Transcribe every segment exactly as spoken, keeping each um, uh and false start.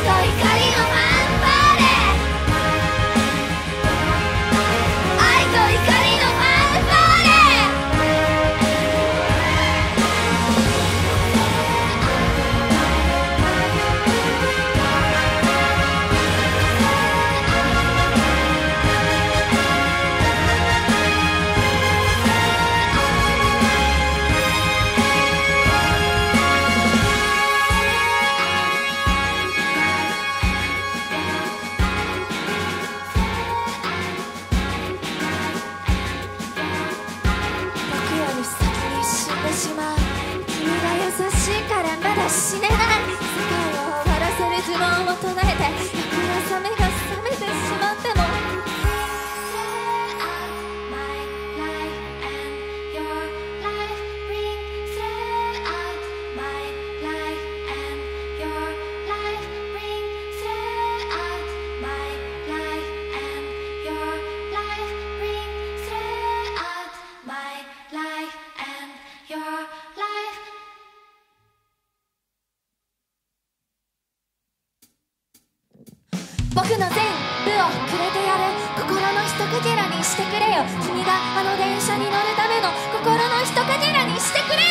死ねない世界を終わらせる呪文を唱えて翌朝目が覚めてしまっても僕の全部をくれてやる心のひとかけらにしてくれよ君があの電車に乗るための心のひとかけらにしてくれよ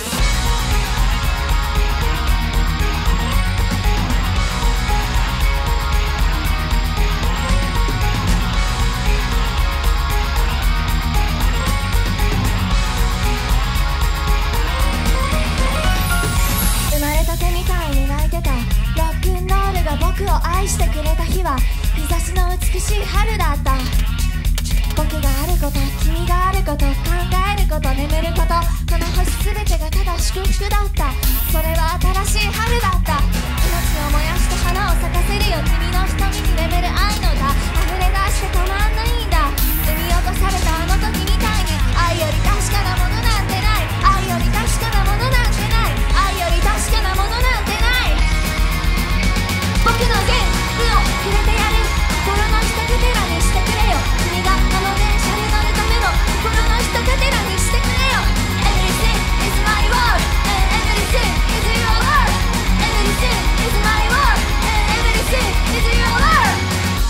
生まれたてみたいに泣いてたロックンロールが僕を愛してくれた日は日差しの美しい春だった僕があること君があること考えること眠ることこの星すべてがただ祝福だったそれは新しい春だった命を燃やして花を咲かせるよ君の瞳に眠る愛の歌溢れ出してたまんないんだ生み落とされたあの時みたいに愛より確かなものなんてない愛より確かなものなんてない愛より確かなものなんてない僕の全部をくれてやる心のひとかけらにしてくれよ君があの電車に乗るための心のひとかけらにしてくれよ Everything is my world and everything is your world Everything is my world and everything is your world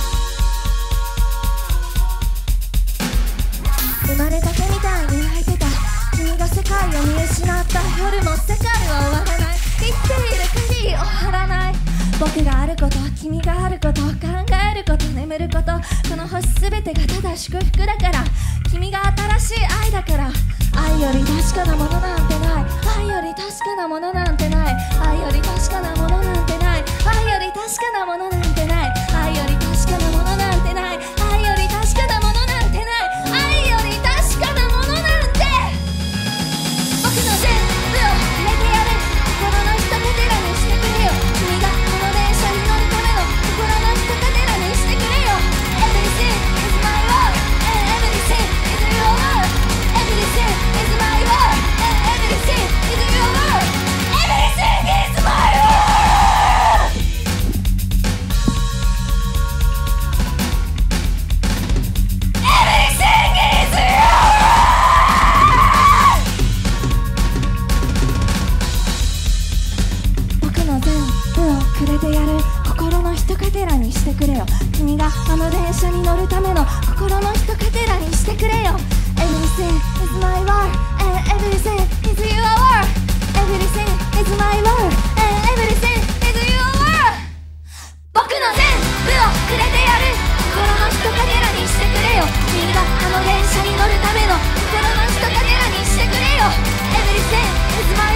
生まれたてみたいに泣いてた君が世界を見失った夜も世界は終わらない生きている限り終わらない僕があること君があること考えること眠ることこの星すべてがただ祝福だから君が新しい愛だから愛より確かなものなんてない愛より確かなものなんてない愛より確かなものなんてない愛より確かなものなんてない愛より確か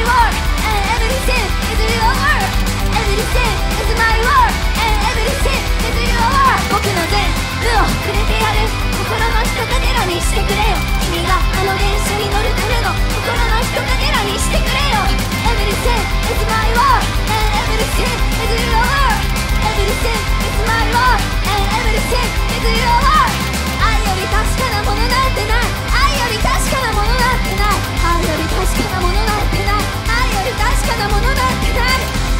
world and everything is your world. Everything is my world and everything is your world. 僕の全部をくれてやる。心のひとかけらにしてくれよ。君があの電車に乗るための心のひとかけらにしてくれよ。 Everything is my world and everything is your world. Everything is my world and everything is your world. 愛より確かなものなんてない。愛より確かなものなんてない。愛より確かなものなんてない。愛より確かなものなんてない。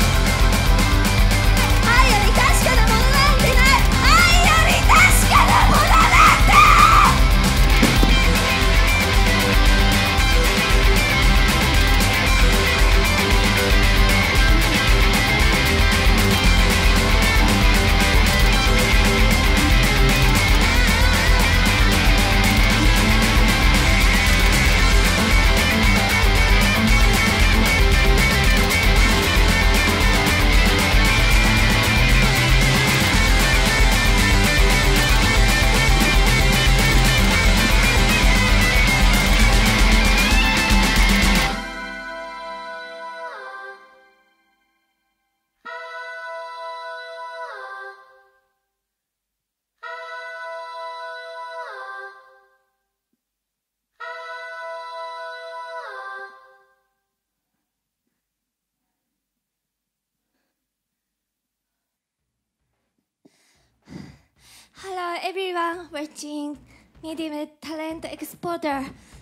愛より確かなものなんてない。愛より確かなものなんて。Hello everyone watching Medium Talent Exporter.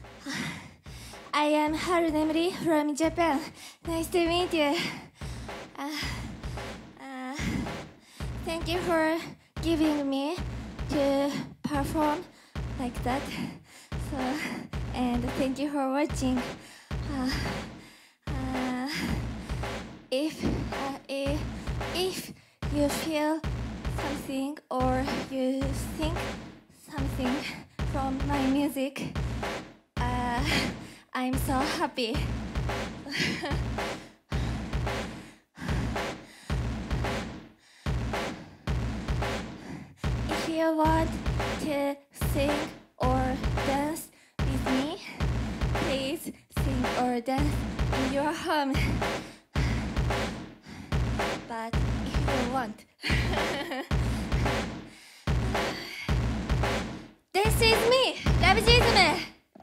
I am Haru Nemuri from Japan. Nice to meet you. Uh, uh, thank you for giving me to perform like that. So, and thank you for watching. Uh, uh, if, uh, if if you feel something or you think something from my music, uh, I'm so happy. If you want to sing or dance with me, please sing or dance in your home. But if you want, this is me, Lavjism.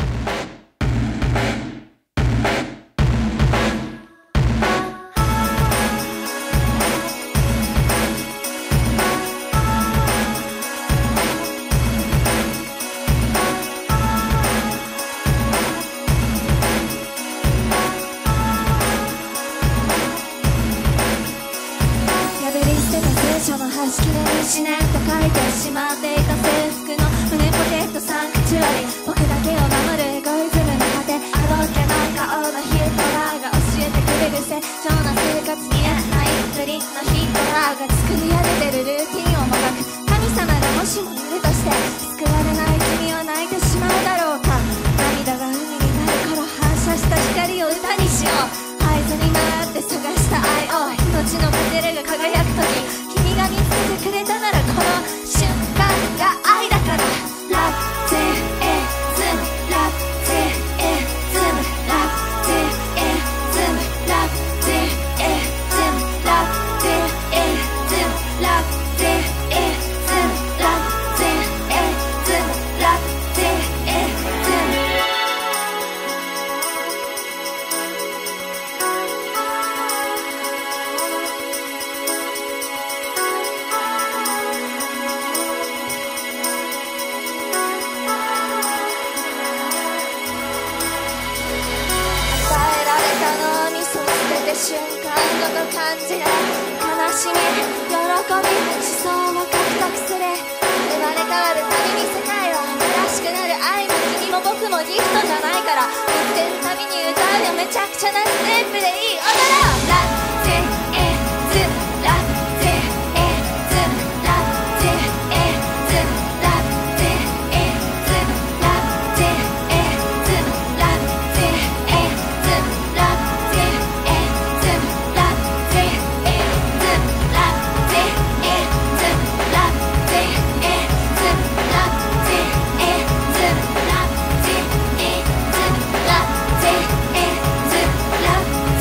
しねと書いてしまっていた制服の胸ポケットサンクチュアリ、僕だけを守るエゴイズムの果て、あどけない顔のヒトラーが教えてくれる正常な生活にあないふりのヒトラーが作り上げてるルーティンをもがく。神様がもしもいるとして救われない君は泣いてしまうだろうか。涙が海になる頃反射した光を歌にしよう。合図に回って探した愛を命のカテレが輝く時、君が見つけてくれたならこの瞬間が愛だから。ラブゼエズムラブゼエズムラブゼエズムラブゼエズムラブゼエズムラブゼエズムラブゼエズムラブゼエズム。瞬間ごと感じる悲しみ、喜び、思想を獲得する。生まれ変わるたびに世界は新しくなる。愛も君も僕もギフトじゃないから見つけるたびに歌うよ。めちゃくちゃなステップでいい踊ろう。ラブゼエズムラブゼエズムラブゼエズムラブゼエズムラブゼエズムラブゼエズムラブゼエラブ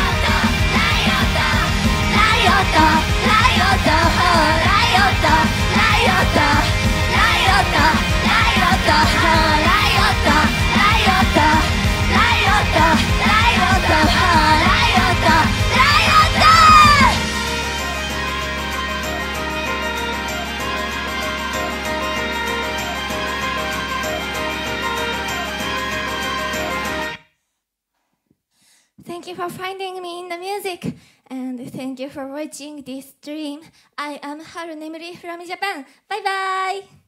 Thank you for finding me in the music, and thank you for watching this stream. I am Haru Nemuri from Japan. Bye bye!